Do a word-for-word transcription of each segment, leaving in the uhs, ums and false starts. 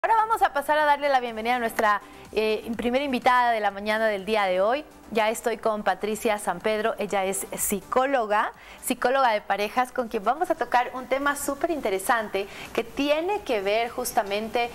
Ahora vamos a pasar a darle la bienvenida a nuestra eh, primera invitada de la mañana del día de hoy. Ya estoy con Patricia San Pedro, ella es psicóloga, psicóloga de parejas, con quien vamos a tocar un tema súper interesante que tiene que ver justamente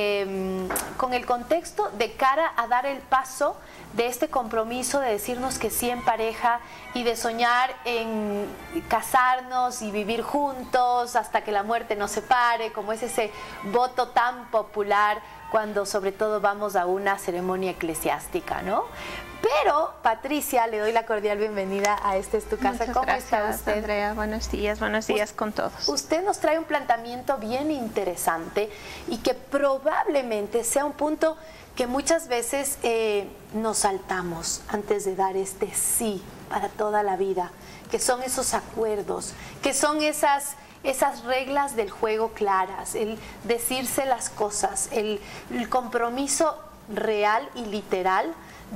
eh, con el contexto de cara a dar el paso de este compromiso de decirnos que sí en pareja y de soñar en casarnos y vivir juntos hasta que la muerte nos separe, como es ese voto tan popular cuando sobre todo vamos a una ceremonia eclesiástica, ¿no? Pero, Patricia, le doy la cordial bienvenida a Este es tu casa. Muchas ¿Cómo gracias, está usted? Andrea, buenos días, buenos días con todos. Usted nos trae un planteamiento bien interesante y que probablemente sea un punto que muchas veces eh, nos saltamos antes de dar este sí para toda la vida, que son esos acuerdos, que son esas... esas reglas del juego claras, el decirse las cosas, el, el compromiso real y literal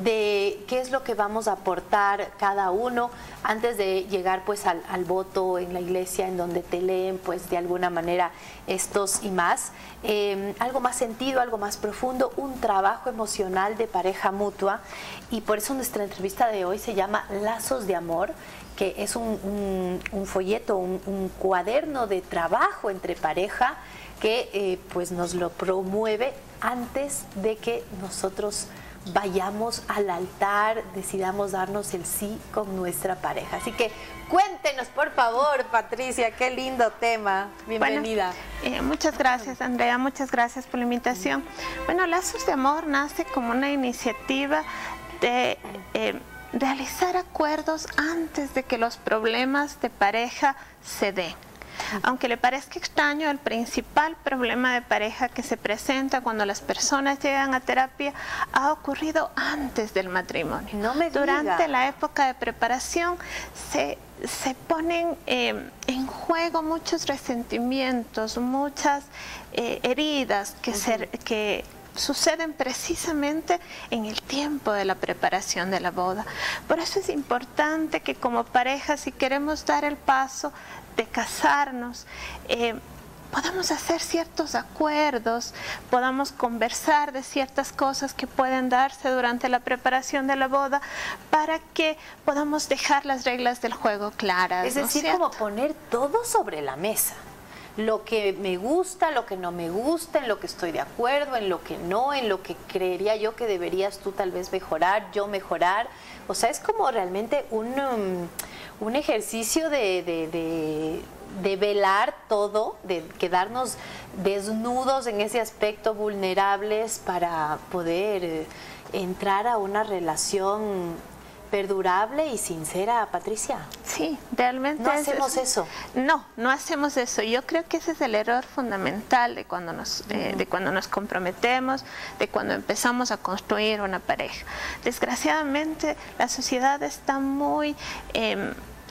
de qué es lo que vamos a aportar cada uno antes de llegar pues al, al voto en la iglesia, en donde te leen pues de alguna manera estos y más, eh, algo más sentido, algo más profundo, un trabajo emocional de pareja mutua. Y por eso nuestra entrevista de hoy se llama Lazos de Amor, que es un, un, un folleto, un, un cuaderno de trabajo entre pareja que eh, pues nos lo promueve antes de que nosotros vayamos al altar, decidamos darnos el sí con nuestra pareja. Así que cuéntenos, por favor, Patricia, qué lindo tema. Bienvenida. Bueno, eh, muchas gracias, Andrea, muchas gracias por la invitación. Bueno, Lazos de Amor nace como una iniciativa de... Eh, realizar acuerdos antes de que los problemas de pareja se den. Aunque le parezca extraño, el principal problema de pareja que se presenta cuando las personas llegan a terapia ha ocurrido antes del matrimonio. No me diga. Durante la época de preparación se, se ponen eh, en juego muchos resentimientos, muchas eh, heridas que, uh-huh. se, que suceden precisamente en el tiempo de la preparación de la boda. Por eso es importante que como pareja, si queremos dar el paso de casarnos, eh, podamos hacer ciertos acuerdos, podamos conversar de ciertas cosas que pueden darse durante la preparación de la boda para que podamos dejar las reglas del juego claras. Es decir, ¿no es como poner todo sobre la mesa. Lo que me gusta, lo que no me gusta, en lo que estoy de acuerdo, en lo que no, en lo que creería yo que deberías tú tal vez mejorar, yo mejorar. O sea, es como realmente un, um, un ejercicio de, de, de, de velar todo, de quedarnos desnudos en ese aspecto, vulnerables, para poder eh, entrar a una relación perdurable y sincera, Patricia. Sí, realmente no hacemos es, eso. No, no hacemos eso. Yo creo que ese es el error fundamental de cuando nos, eh, uh-huh. de cuando nos comprometemos, de cuando empezamos a construir una pareja. Desgraciadamente, la sociedad está muy eh,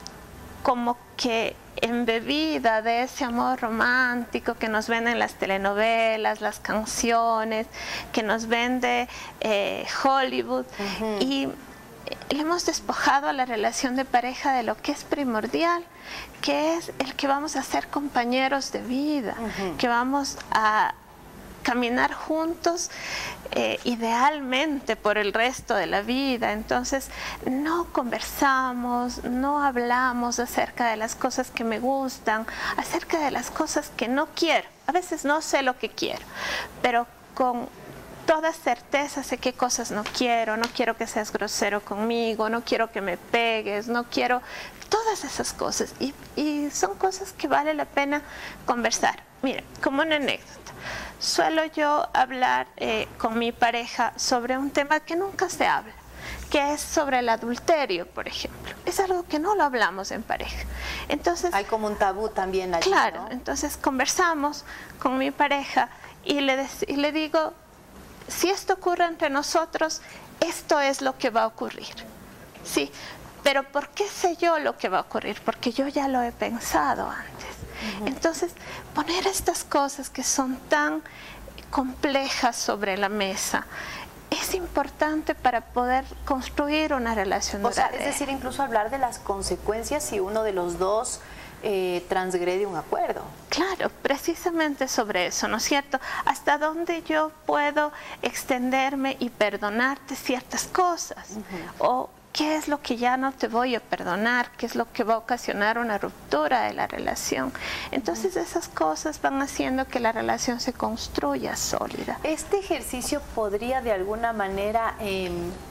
como que embebida de ese amor romántico que nos venden las telenovelas, las canciones, que nos vende eh, Hollywood. Uh-huh. Y le hemos despojado a la relación de pareja de lo que es primordial, que es el que vamos a ser compañeros de vida, uh-huh. que vamos a caminar juntos eh, idealmente por el resto de la vida. Entonces no conversamos, no hablamos acerca de las cosas que me gustan, acerca de las cosas que no quiero. A veces no sé lo que quiero, pero con toda certeza sé qué cosas no quiero. No quiero que seas grosero conmigo, no quiero que me pegues, no quiero todas esas cosas. Y, y son cosas que vale la pena conversar. Mira, como una anécdota, suelo yo hablar eh, con mi pareja sobre un tema que nunca se habla, que es sobre el adulterio, por ejemplo. Es algo que no lo hablamos en pareja. Entonces, hay como un tabú también allí, claro, ¿no? Entonces conversamos con mi pareja y le, y le digo, si esto ocurre entre nosotros, esto es lo que va a ocurrir. Sí, pero ¿por qué sé yo lo que va a ocurrir? Porque yo ya lo he pensado antes. Uh-huh. Entonces, poner estas cosas que son tan complejas sobre la mesa es importante para poder construir una relación duradera. O sea, duradera. es decir, incluso hablar de las consecuencias si uno de los dos eh, transgrede un acuerdo. Claro, precisamente sobre eso, ¿no es cierto? ¿Hasta dónde yo puedo extenderme y perdonarte ciertas cosas? Uh-huh. O ¿qué es lo que ya no te voy a perdonar? ¿Qué es lo que va a ocasionar una ruptura de la relación? Entonces esas cosas van haciendo que la relación se construya sólida. Este ejercicio podría de alguna manera, eh,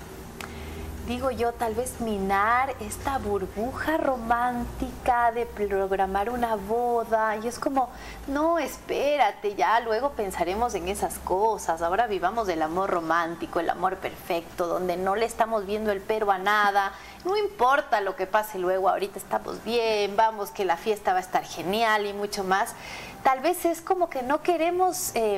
digo yo, tal vez minar esta burbuja romántica de programar una boda. Y es como, no, espérate, ya luego pensaremos en esas cosas. Ahora vivamos el amor romántico, el amor perfecto, donde no le estamos viendo el pero a nada. No importa lo que pase luego, ahorita estamos bien, vamos, que la fiesta va a estar genial y mucho más. Tal vez es como que no queremos eh,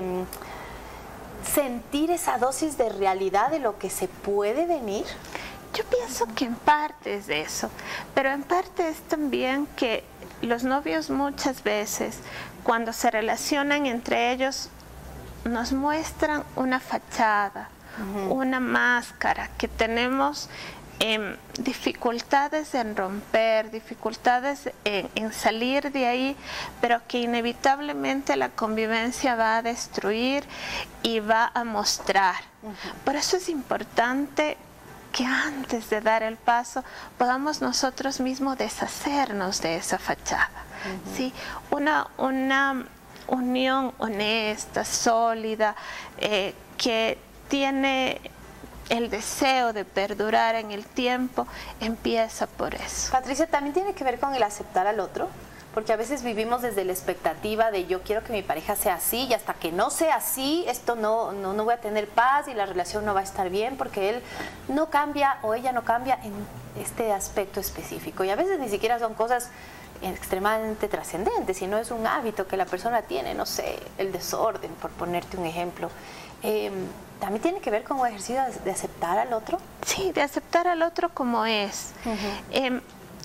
sentir esa dosis de realidad de lo que se puede venir. Yo pienso que en parte es de eso, pero en parte es también que los novios muchas veces, cuando se relacionan entre ellos, nos muestran una fachada, uh-huh. una máscara, que tenemos eh, dificultades en romper, dificultades en, en salir de ahí, pero que inevitablemente la convivencia va a destruir y va a mostrar. Uh-huh. Por eso es importante que antes de dar el paso podamos nosotros mismos deshacernos de esa fachada. Uh-huh. ¿Sí? Una, una unión honesta, sólida, eh, que tiene el deseo de perdurar en el tiempo, empieza por eso. Patricia, ¿también tiene que ver con el aceptar al otro? Porque a veces vivimos desde la expectativa de yo quiero que mi pareja sea así y hasta que no sea así, esto no, no, no voy a tener paz y la relación no va a estar bien porque él no cambia o ella no cambia en este aspecto específico. Y a veces ni siquiera son cosas extremadamente trascendentes, sino es un hábito que la persona tiene, no sé, el desorden, por ponerte un ejemplo. Eh, ¿También tiene que ver con un ejercicio de aceptar al otro? Sí, de aceptar al otro como es. Uh-huh. eh,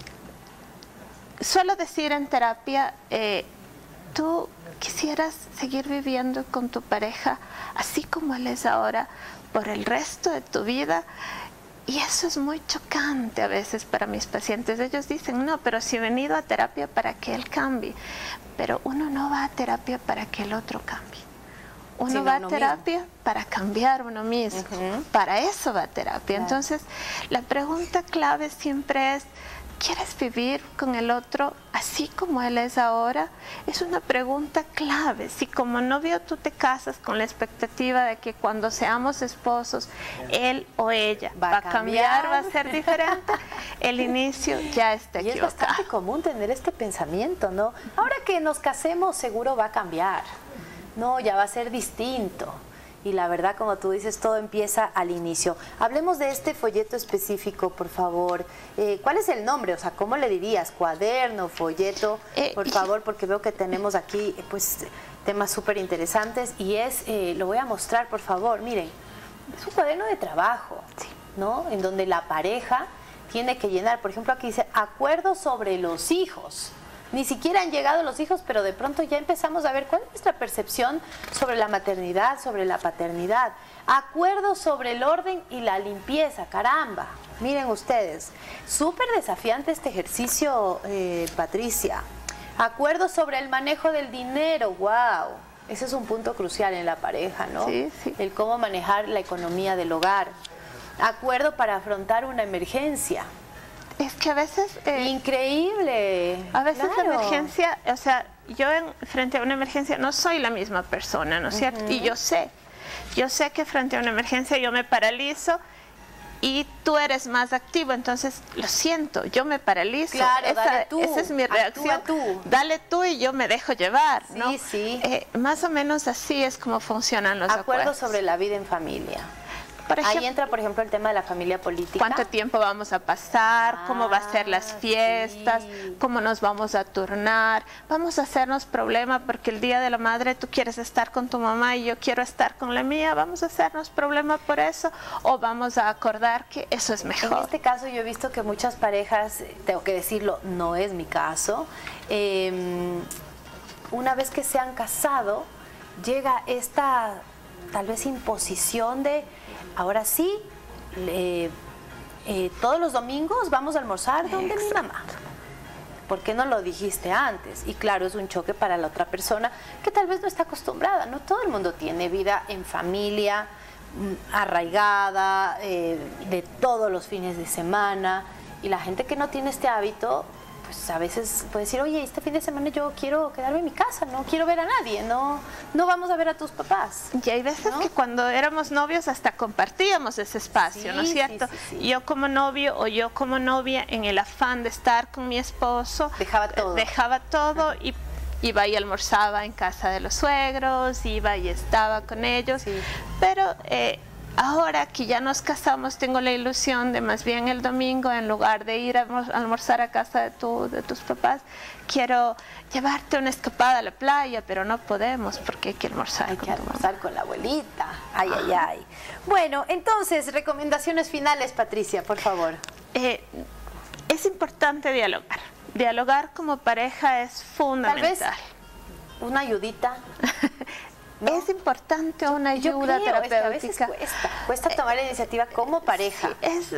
Suelo decir en terapia, eh, tú quisieras seguir viviendo con tu pareja así como él es ahora por el resto de tu vida, y eso es muy chocante a veces para mis pacientes. Ellos dicen, no, pero si he venido a terapia para que él cambie, pero uno no va a terapia para que el otro cambie. Uno sí, va a terapia mismo. Para cambiar uno mismo, uh-huh. para eso va a terapia. Claro. Entonces, la pregunta clave siempre es, ¿quieres vivir con el otro así como él es ahora? Es una pregunta clave. Si como novio tú te casas con la expectativa de que cuando seamos esposos, él o ella va, va a cambiar, cambiar, va a ser diferente, el inicio ya está y equivocado. Es bastante común tener este pensamiento, ¿no? Ahora que nos casemos seguro va a cambiar. No, ya va a ser distinto. Y la verdad, como tú dices, todo empieza al inicio. Hablemos de este folleto específico, por favor. Eh, ¿Cuál es el nombre? O sea, ¿cómo le dirías? ¿Cuaderno, folleto? Eh, por favor, porque veo que tenemos aquí pues temas súper interesantes. Y es, eh, lo voy a mostrar, por favor. Miren, es un cuaderno de trabajo, ¿no? En donde la pareja tiene que llenar. Por ejemplo, aquí dice, acuerdos sobre los hijos. Ni siquiera han llegado los hijos, pero de pronto ya empezamos a ver cuál es nuestra percepción sobre la maternidad, sobre la paternidad. Acuerdos sobre el orden y la limpieza, caramba. Miren ustedes, súper desafiante este ejercicio, eh, Patricia. Acuerdos sobre el manejo del dinero, wow. Ese es un punto crucial en la pareja, ¿no? Sí, sí. El cómo manejar la economía del hogar. Acuerdo para afrontar una emergencia. Es que a veces... Eh, Increíble. A veces claro. la emergencia, o sea, yo en, frente a una emergencia no soy la misma persona, ¿no es cierto? Uh-huh. Y yo sé, yo sé que frente a una emergencia yo me paralizo y tú eres más activo, entonces lo siento, yo me paralizo. Claro, esa, dale tú. Esa es mi reacción. Actúa tú. Dale tú y yo me dejo llevar, sí, ¿no? Sí, sí. Eh, más o menos así es como funcionan los acuerdos. acuerdos. Sobre la vida en familia. Por ejemplo, ahí entra, por ejemplo, el tema de la familia política. ¿Cuánto tiempo vamos a pasar? Ah, ¿Cómo va a ser las fiestas? Sí. ¿Cómo nos vamos a turnar? Vamos a hacernos problema porque el Día de la Madre tú quieres estar con tu mamá y yo quiero estar con la mía. ¿Vamos a hacernos problema por eso? ¿O vamos a acordar que eso es mejor? En este caso yo he visto que muchas parejas, tengo que decirlo, no es mi caso, eh, una vez que se han casado, llega esta tal vez imposición de... Ahora sí, eh, eh, todos los domingos vamos a almorzar donde mi mamá. ¿por qué no lo dijiste antes? Y claro, es un choque para la otra persona que tal vez no está acostumbrada. No todo el mundo tiene vida en familia, arraigada, eh, de todos los fines de semana, y la gente que no tiene este hábito, pues a veces puede decir, oye, este fin de semana yo quiero quedarme en mi casa, no quiero ver a nadie, no, no vamos a ver a tus papás. Y hay veces, ¿no?, que cuando éramos novios hasta compartíamos ese espacio, sí, ¿no es cierto? Sí, sí, sí. Yo como novio o yo como novia, en el afán de estar con mi esposo, dejaba todo, dejaba todo y iba y almorzaba en casa de los suegros, iba y estaba con ellos, sí. Pero eh, ahora que ya nos casamos, tengo la ilusión de más bien el domingo, en lugar de ir a almorzar a casa de, tu, de tus papás, quiero llevarte una escapada a la playa, pero no podemos porque hay que almorzar. Hay con que almorzar con la abuelita. Ay, ay, ay. Bueno, entonces, recomendaciones finales, Patricia, por favor. Eh, es importante dialogar. Dialogar como pareja es fundamental. Tal vez una ayudita. ¿No? Es importante una ayuda Yo creo, terapéutica. Es que a veces cuesta, cuesta tomar la iniciativa como pareja. Sí, es,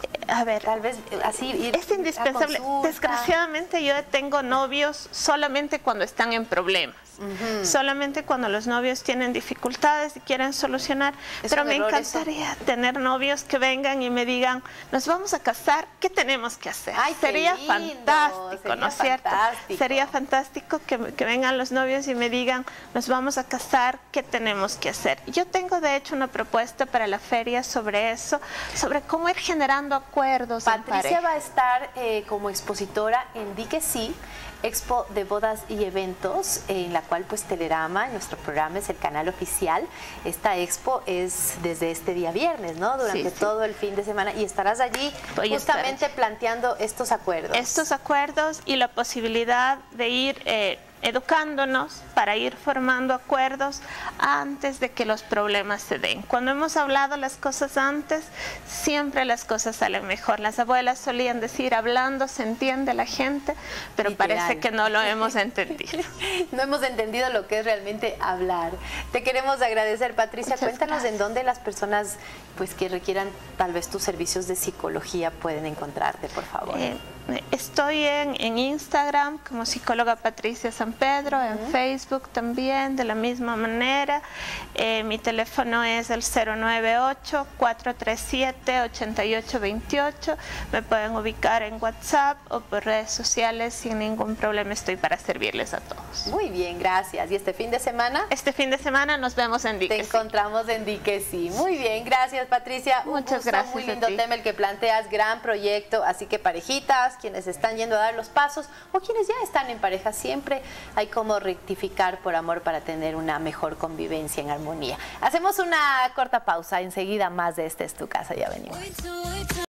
a ver, tal vez así ir es indispensable. Desgraciadamente yo tengo novios solamente cuando están en problemas. Uh-huh. Solamente cuando los novios tienen dificultades y quieren solucionar. Es Pero me encantaría eso. tener novios que vengan y me digan, nos vamos a casar, ¿qué tenemos que hacer? Ay, sería lindo, fantástico, sería ¿no es cierto? fantástico. Sería fantástico que, que vengan los novios y me digan, nos vamos a casar, ¿qué tenemos que hacer? Yo tengo de hecho una propuesta para la feria sobre eso, sobre cómo ir generando acuerdos. Patricia va a estar eh, como expositora en Di Que Sí, Expo de Bodas y Eventos, en la cual pues Telerama, nuestro programa, es el canal oficial. Esta expo es desde este día viernes, ¿no? Durante sí, sí. todo el fin de semana, y estarás allí Voy justamente planteando estos acuerdos. Estos acuerdos y la posibilidad de ir eh, educándonos para ir formando acuerdos antes de que los problemas se den. Cuando hemos hablado las cosas antes, siempre las cosas salen mejor. Las abuelas solían decir, hablando se entiende la gente, pero Literal. parece que no lo hemos entendido. No hemos entendido lo que es realmente hablar. Te queremos agradecer, Patricia. Muchas Cuéntanos gracias. en dónde las personas pues que requieran tal vez tus servicios de psicología pueden encontrarte, por favor. Eh, Estoy en, en Instagram como psicóloga Patricia San Pedro, uh-huh. en Facebook también de la misma manera. Eh, mi teléfono es el cero nueve ocho, cuatro tres siete, ocho ocho dos ocho. Me pueden ubicar en WhatsApp o por redes sociales sin ningún problema. Estoy para servirles a todos. Muy bien, gracias. ¿Y este fin de semana? Este fin de semana nos vemos en Di Que Te Sí. encontramos en Di Que Sí. Muy bien, gracias, Patricia. Muchas Un gusto, gracias. Muy lindo tema el que planteas, gran proyecto. Así que parejitas, quienes están yendo a dar los pasos o quienes ya están en pareja, siempre hay como rectificar por amor para tener una mejor convivencia en armonía. Hacemos una corta pausa, enseguida más de Esta es tu casa, ya venimos.